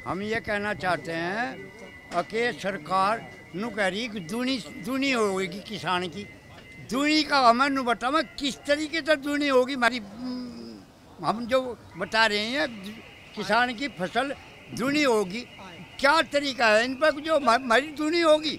हम ये कहना चाहते हैं कि सरकार नू कह रही कि दूनी होगी किसान की। दूनी का हमें नू बताओ किस तरीके से दूनी होगी हमारी। हम जो बता रहे हैं किसान की फसल दूनी होगी, क्या तरीका है इन पर जो हमारी दूनी होगी?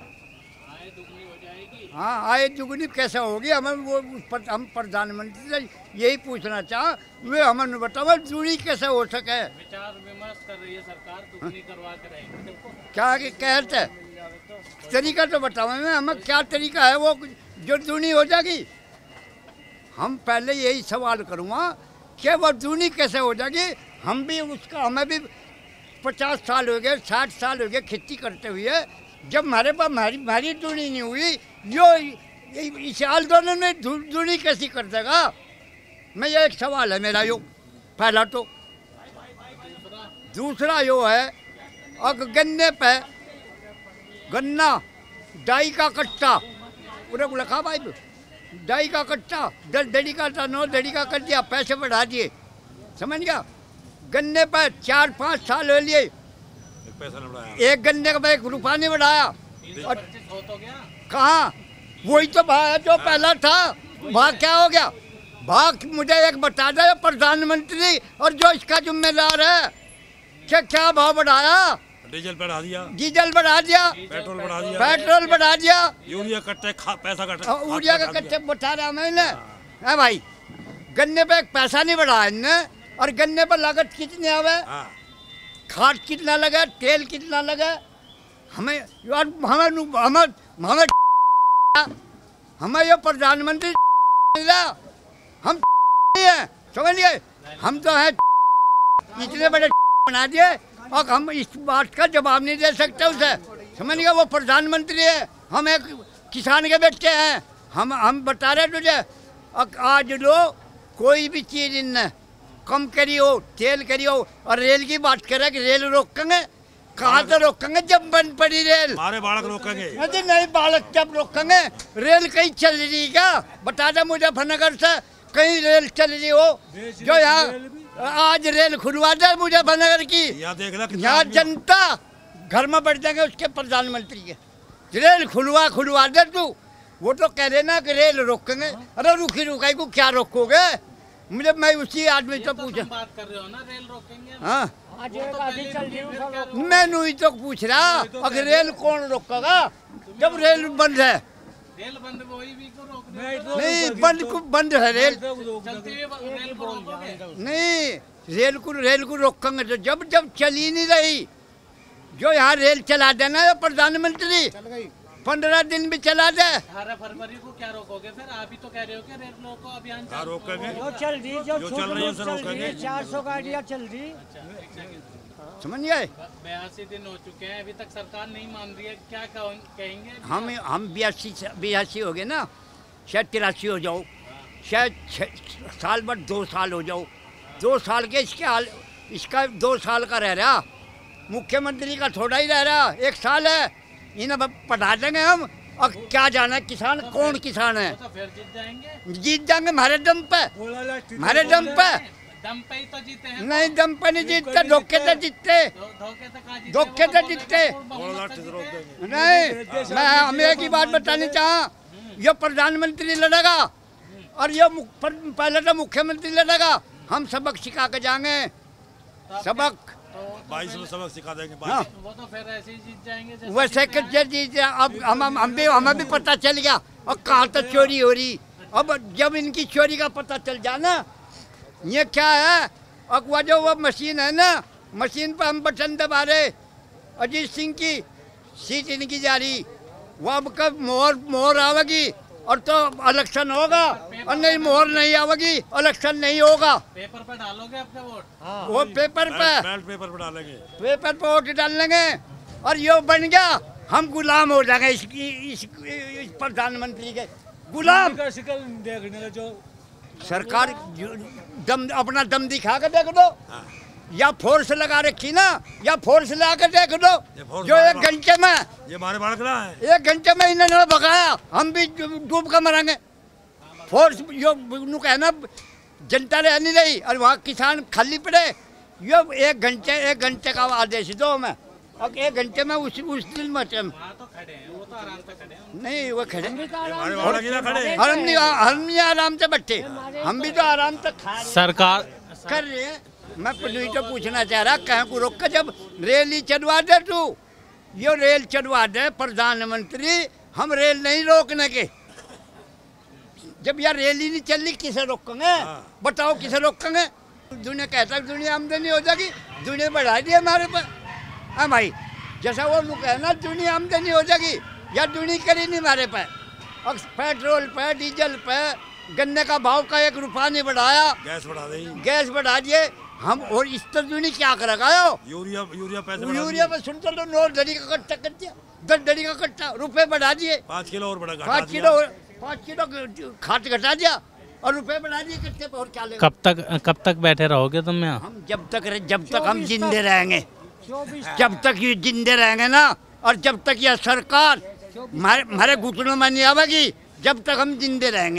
हाँ, आय दुगनी कैसे होगी? हमें वो हम प्रधानमंत्री से यही पूछना चाह, वे हमें बताओ दूनी कैसे हो सके। विचार विमर्श कर रही है सरकार, दुगनी करवा के रहेगी। क्या कहते तरीका तो बताओ हमें क्या तरीका है वो जो दूनी हो जाएगी। हम पहले यही सवाल करूँगा कि वो दूनी कैसे हो जाएगी। हम भी उसका हमें भी 50 साल हो गए, 60 साल हो गए खेती करते हुए, जब हमारे पास हमारी दूनी नहीं हुई, जो इस साल दोनों ने दूनी कैसी कर देगा? मैं ये एक सवाल है मेरा यो पहला। तो दूसरा यो है अगर गन्ने पे गन्ना डाई का कट्टा पूरे को लिखा भाई, डाई का कट्टा 10 दड़ी का था, 9 दड़ी का कर दिया, पैसे बढ़ा दिए, समझ गया। गन्ने पर 4-5 साल हो लिए, एक गन्ने का 1 रुपया नहीं बढ़ाया। और कहाँ वही तो भाव है जो पहला था, भाव क्या हो गया? भाव मुझे एक बता दे प्रधानमंत्री और जो इसका जिम्मेदार है, क्या भाव बढ़ाया? डीजल बढ़ा दिया, पेट्रोल बढ़ा दिया, यूरिया कट्टे पैसा यूरिया का कट्टे बता रहा मैंने है भाई। गन्ने पे एक पैसा नहीं बढ़ाया इनने, और गन्ने पर लागत कितनी आवे, खाद कितना लगा, तेल कितना लगा। हमें ये प्रधानमंत्री हम हैं, समझ गए। हम तो है इतने बड़े बना दिए और हम इस बात का जवाब नहीं दे सकते उसे, समझ गया। वो प्रधानमंत्री है, हम एक किसान के बेटे हैं। हम बता रहे तुझे आज लो कोई भी चीज़ इनने कम करी हो, तेल करी हो, और रेल की बात करें कि रेल रोकेंगे, कहाँ से रोकेंगे जब बंद पड़ी रेल? हमारे बालक रोकेंगे नहीं, बालक जब रोकेंगे। रेल कहीं चल रही क्या? बता दे मुजफ्फरनगर से कहीं रेल चल रही हो जो यहाँ आज रेल खुलवा दे मुजफ्फरनगर की। यहाँ जनता घर में बैठ जाएंगे उसके प्रधानमंत्री के। रेल खुलवा दे तू। वो तो कह रहे ना कि रेल रोकेंगे, अरे रुकी रुकाई को क्या रोकोगे? मैं उसी आदमी से पूछा, बात कर रहे हो ना रेल रोकेंगे। हाँ, मैं नहीं तो पूछ रहा अगर रेल कौन रोकेगा जब रेल बंद है? रेल बंद वही भी को रोक नहीं, बंद है रेल। नहीं, रेल को रोकेंगे तो जब चली नहीं रही। जो यहाँ रेल चला देना प्रधानमंत्री 15 दिन भी चला दे। 18 फरवरी को क्या रोकोगे फिर? आप ही तो कह रहे हो कि रेल रोको अभियान रोकेंगे, जो चल रही, जो चल रही है 400 गाड़ियाँ चल रही। समझ गए। 82 दिन हो चुके हैं, अभी तक सरकार नहीं मान रही है, क्या कहेंगे? हम 82 हो गए ना, शायद 83 हो जाओ, शायद साल भर 2 साल हो जाओ। 2 साल के इसका 2 साल का रह रहा, मुख्यमंत्री का थोड़ा ही रह रहा, 1 साल है। इन्हें पढ़ा देंगे हम, और क्या जाना किसान कौन किसान है? तो फिर जीत जाएंगे हमारे दम पे, हमारे दम पे। दम पे ही तो जीते हैं। नहीं, दम पे नहीं जीतते, धोखे से जीतते, धोखे से जीतते। नहीं, मैं हमें एक ही बात बतानी चाहा, ये प्रधानमंत्री लड़ेगा और ये पहले तो मुख्यमंत्री लड़ेगा। हम सबक सिखा के जाएंगे, सबक 22 में सबक सिखा देंगे। हाँ, वो तो फिर ऐसे ही जीत जाएंगे वैसे कैसे जीत। अब हमें भी पता चल गया और कहाँ तक चोरी हो रही। अब जब इनकी चोरी का पता चल जाना, ये क्या है, और वो मशीन है ना, मशीन पर हम बटन दबा रहे, अजीत सिंह की सीट इनकी जा रही, वो अब कब मोहर आवेगी और तो इलेक्शन होगा, और नहीं मोहर नहीं आवेगी, इलेक्शन नहीं होगा। पेपर पर डालोगे अपने वोट? वो पेपर पे डालेंगे, पेपर पे वोट डालेंगे, और ये बन गया हम गुलाम हो जाएंगे इस प्रधानमंत्री के गुलाम। देखने जो सरकार अपना दम दिखा के देख दो, या फोर्स लगा रखी ना, या फोर्स लगा के देख दो। जो 1 घंटे में ये हमारे बालक ना है, 1 घंटे में इन्होंने भगाया, हम भी डूब कर मरेंगे। फोर्स जो कहना जनता रह नहीं रही, और वहाँ किसान खाली पड़े, ये 1 घंटे का आदेश दो मैं, और 1 घंटे में उस दिन में वहाँ तो खड़े हैं, वो तो आराम से खड़े हैं। नहीं, वो खड़े हमारे वाला की ना खड़े। हम नहीं आराम से बैठे, हम भी तो आराम से खा रहे सरकार कर रहे हैं। मैं पुलिस तो पूछना चाह रहा, कहीं को रोक कर जब रेल ही चलवा दे तू, ये रेल चलवा दे प्रधानमंत्री, हम रेल नहीं रोकने के। जब यार रेल ही नहीं चल रही किसे रोकेंगे, बताओ किसे रोकेंगे। दुनिया कहता दुनिया आमदनी हो जाएगी, दुनिया बढ़ा दी हमारे पर। हाँ भाई, जैसा वो लोग है ना, दुनिया आमदनी हो जाएगी, या दुनिया करी नहीं हमारे पे। और पेट्रोल पे, डीजल पे, गन्ने का भाव का 1 रुपया नहीं बढ़ाया, गैस बढ़ा दिए हम। और इस तर दुनिया क्या करेगा? यूरिया पैसे यूरिया पे सुनते तो 9 दड़ी का कट्टा कर दिया, 10 दड़ी का कट्टा, रुपए बढ़ा दिए, 5 किलो और बढ़ा, 5 किलो खाद घटा दिया और रुपए बढ़ा दिए कट्टे पे। और क्या लेगा? कब तक बैठे रहोगे तुम यहाँ? हम जब तक हम जिंदे रहेंगे, जब तक ये जिंदे रहेंगे ना, और जब तक यह सरकार हमारे घुटनों में नहीं आवेगी, जब तक हम जिंदे रहेंगे।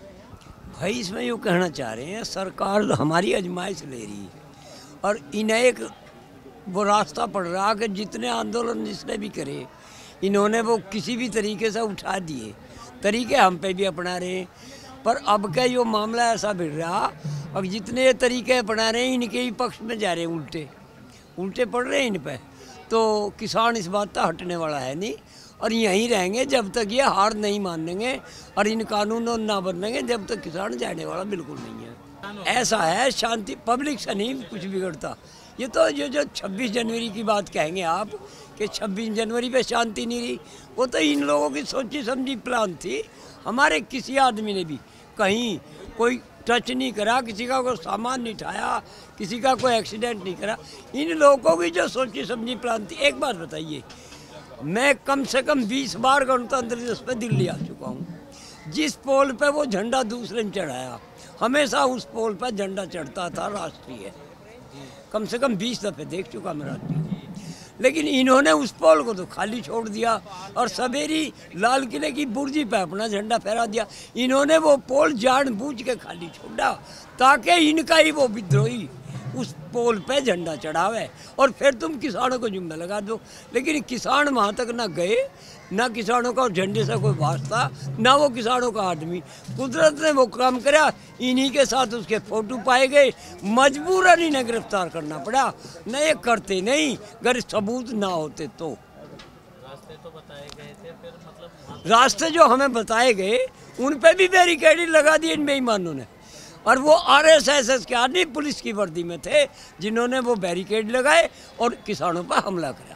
भाई इसमें यूँ कहना चाह रहे हैं, सरकार हमारी आजमाइश ले रही है और इन्हें एक वो रास्ता पड़ रहा कि जितने आंदोलन जिसने भी करे, इन्होंने वो किसी भी तरीके से उठा दिए, तरीके हम पे भी अपना रहे हैं। पर अब का यो मामला ऐसा भिड़ रहा, अब जितने ये तरीके अपना रहे हैं इनके ही पक्ष में जा रहे हैं, उल्टे पड़ रहे हैं इन पे। तो किसान इस बात का हटने वाला है नहीं, और यहीं रहेंगे जब तक ये हार नहीं मानेंगे और इन कानूनों ना बनेंगे, जब तक किसान जाने वाला बिल्कुल नहीं है। ऐसा है, शांति पब्लिक से नहीं कुछ बिगड़ता। ये तो जो 26 जनवरी की बात कहेंगे आप कि 26 जनवरी पे शांति नहीं रही, वो तो इन लोगों की सोची समझी प्लान थी। हमारे किसी आदमी ने भी कहीं कोई टच नहीं करा, किसी का कोई सामान नहीं उठाया, किसी का कोई एक्सीडेंट नहीं करा। इन लोगों की जो सोची समझी प्लान थी। एक बात बताइए, मैं कम से कम 20 बार गणतंत्र दिवस पे दिल्ली आ चुका हूँ। जिस पोल पे वो झंडा दूसरे ने चढ़ाया, हमेशा उस पोल पे झंडा चढ़ता था राष्ट्रीय। कम से कम 20 दफ़े देख चुका मैं राष्ट्रीय। लेकिन इन्होंने उस पोल को तो खाली छोड़ दिया और सवेरी लाल किले की बुर्जी पे अपना झंडा फहरा दिया। इन्होंने वो पोल जानबूझ के खाली छोड़ा ताकि इनका ही वो विद्रोही उस पोल पे झंडा चढ़ावे और फिर तुम किसानों को जिम्मे लगा दो। लेकिन किसान वहाँ तक ना गए, ना किसानों का झंडे से कोई वास्ता, ना वो किसानों का आदमी। कुदरत ने वो काम करा, इन्हीं के साथ उसके फोटो पाए गए, मजबूरन इन्हें गिरफ्तार करना पड़ा। न ये करते नहीं, अगर सबूत ना होते तो। रास्ते तो बताए गए थे, फिर मतलब रास्ते जो हमें बताए गए उन पे भी बैरिकेड लगा दिए इन बेईमानों ने। और वो RSS के आदमी पुलिस की वर्दी में थे जिन्होंने वो बैरिकेड लगाए और किसानों पर हमला करा।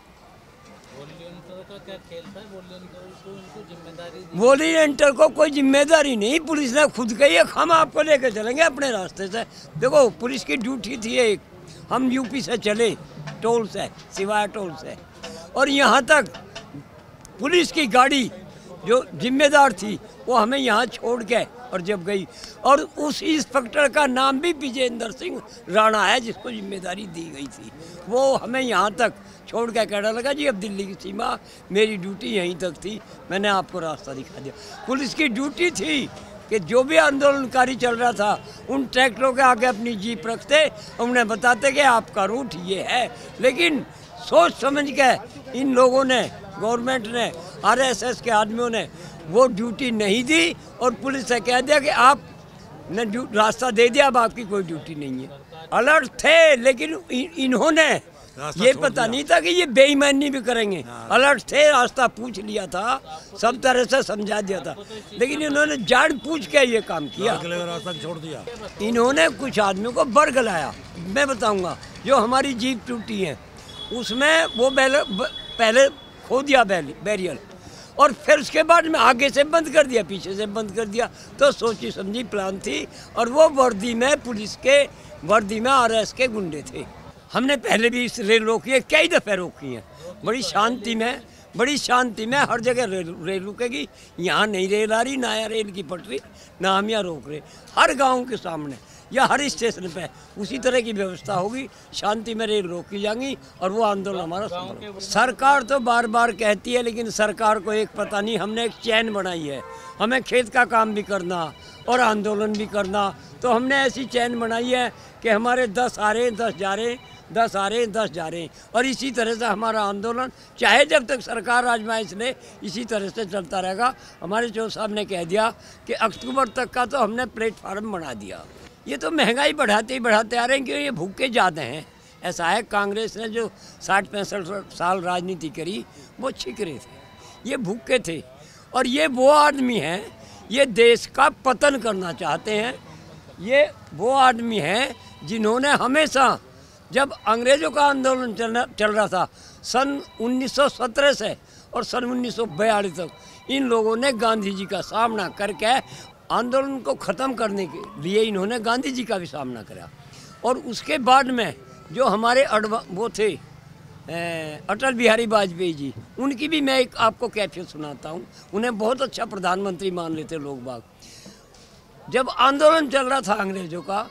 वॉलंटियर को कोई जिम्मेदारी नहीं, पुलिस ने खुद कही है हम आपको लेकर चलेंगे अपने रास्ते से। देखो पुलिस की ड्यूटी थी एक, हम यूपी से चले टोल से, सिवाय टोल से, और यहाँ तक पुलिस की गाड़ी जो जिम्मेदार थी वो हमें यहाँ छोड़ के और जब गई, और उस इंस्पेक्टर का नाम भी विजेंद्र सिंह राणा है जिसको जिम्मेदारी दी गई थी। वो हमें यहाँ तक छोड़ के कहने लगा जी अब दिल्ली की सीमा, मेरी ड्यूटी यहीं तक थी, मैंने आपको रास्ता दिखा दिया। पुलिस की ड्यूटी थी कि जो भी आंदोलनकारी चल रहा था उन ट्रैक्टरों के आगे अपनी जीप रखते, उन्हें बताते कि आपका रूट ये है। लेकिन सोच समझ के इन लोगों ने, गवर्नमेंट ने, RSS के आदमियों ने वो ड्यूटी नहीं दी और पुलिस से कह दिया कि आप ने रास्ता दे दिया, अब आपकी कोई ड्यूटी नहीं है। अलर्ट थे, लेकिन इन्होंने ये पता नहीं था कि ये बेईमानी भी करेंगे। अलर्ट थे, रास्ता पूछ लिया था, सब तरह से समझा दिया था, लेकिन इन्होंने जानबूझ के ये काम किया। रास्ता छोड़ दिया। इन्होंने कुछ आदमियों को बरगलाया। मैं बताऊंगा, जो हमारी जीप टूटी है उसमें वो पहले खो दिया बैरियर, और फिर उसके बाद में आगे से बंद कर दिया, पीछे से बंद कर दिया। तो सोची समझी प्लान थी, और वो वर्दी में, पुलिस के वर्दी में RS के गुंडे थे। हमने पहले भी इस रेल रोकी है, कई दफ़े रोकी है, बड़ी शांति में हर जगह रेल रुकेगी। यहाँ नहीं रेल आ रही, ना यहाँ रेल की पटरी, ना हम यहाँ रोक रहे। हर गाँव के सामने या हर स्टेशन पे उसी तरह की व्यवस्था होगी, शांति में रेल रोकी जाएंगी और वो आंदोलन हमारा सफल होगा। सरकार तो बार बार कहती है, लेकिन सरकार को एक पता नहीं, हमने एक चैन बनाई है, हमें खेत का काम भी करना और आंदोलन भी करना, तो हमने ऐसी चैन बनाई है कि हमारे 10 आ रहे हैं 10 जा रहे हैं, 10 आ रहे हैं 10 जा रहे हैं, और इसी तरह से हमारा आंदोलन चाहे जब तक सरकार आजमाइश ले इसी तरह से चलता रहेगा। हमारे चौधरी साहब ने कह दिया कि अक्टूबर तक का तो हमने प्लेटफार्म बना दिया। ये तो महंगाई बढ़ाते ही बढ़ाते आ रहे हैं, क्योंकि ये भूखे ज़्यादा हैं। ऐसा है, कांग्रेस ने जो 60-65 साल राजनीति करी वो छिकरे थे, ये भूखे थे, और ये वो आदमी हैं, ये देश का पतन करना चाहते हैं। ये वो आदमी हैं जिन्होंने हमेशा, जब अंग्रेज़ों का आंदोलन चल रहा था सन 1917 से और सन 1942 तक, इन लोगों ने गांधी जी का सामना करके आंदोलन को ख़त्म करने के लिए इन्होंने गांधी जी का भी सामना करा। और उसके बाद में जो हमारे वो थे अटल बिहारी वाजपेयी जी, उनकी भी मैं एक आपको कैफियत सुनाता हूँ। उन्हें बहुत अच्छा प्रधानमंत्री मान लेते लोग बाग। जब आंदोलन चल रहा था अंग्रेज़ों का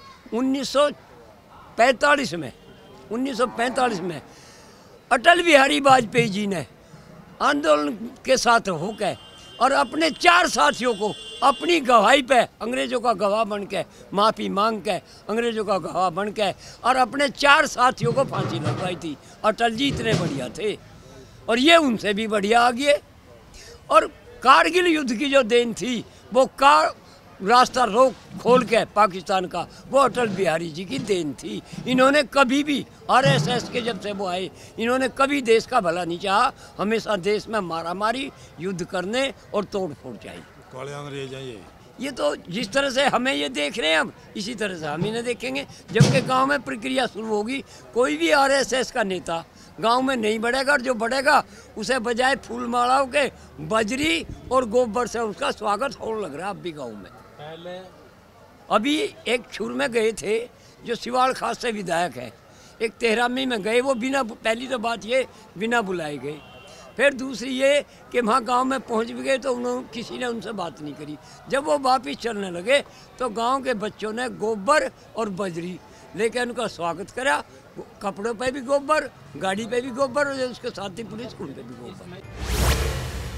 1945 में अटल बिहारी वाजपेयी जी ने आंदोलन के साथ होकर और अपने 4 साथियों को अपनी गवाही पे अंग्रेज़ों का गवाह बन के माफ़ी मांग के अंग्रेज़ों का गवाह बन के और अपने 4 साथियों को फांसी लगवाई थी। अटल जी इतने बढ़िया थे और ये उनसे भी बढ़िया आ गए। और कारगिल युद्ध की जो देन थी वो रास्ता रोक खोल के पाकिस्तान का, वो अटल बिहारी जी की देन थी। इन्होंने कभी भी आरएसएस के जब से वो आए, इन्होंने कभी देश का भला नहीं चाहा, हमेशा देश में मारामारी, युद्ध करने और तोड़ फोड़ चाहिए। काले अंग्रेज हैं ये तो जिस तरह से हमें ये देख रहे हैं अब, इसी तरह से हम इन्हें देखेंगे। जबकि गांव में प्रक्रिया शुरू होगी, कोई भी आरएसएस का नेता गांव में नहीं बढ़ेगा, और जो बढ़ेगा उसे बजाय फूल मालाओं के बजरी और गोबर से उसका स्वागत होने लग रहा है अब भी गाँव में। अभी एक छुर में गए थे जो सिवाड़ खास से विधायक है, एक तेहरामी में गए, वो बिना, पहली तो बात ये बिना बुलाए गए। फिर दूसरी ये कि वहाँ गांव में पहुँच भी गए तो उन्होंने किसी ने उनसे बात नहीं करी। जब वो वापिस चलने लगे तो गांव के बच्चों ने गोबर और बजरी लेकर उनका स्वागत करा, कपड़ों पे भी गोबर, गाड़ी पे भी गोबर, और उसके साथ ही पुलिस उन पे भी गोबर।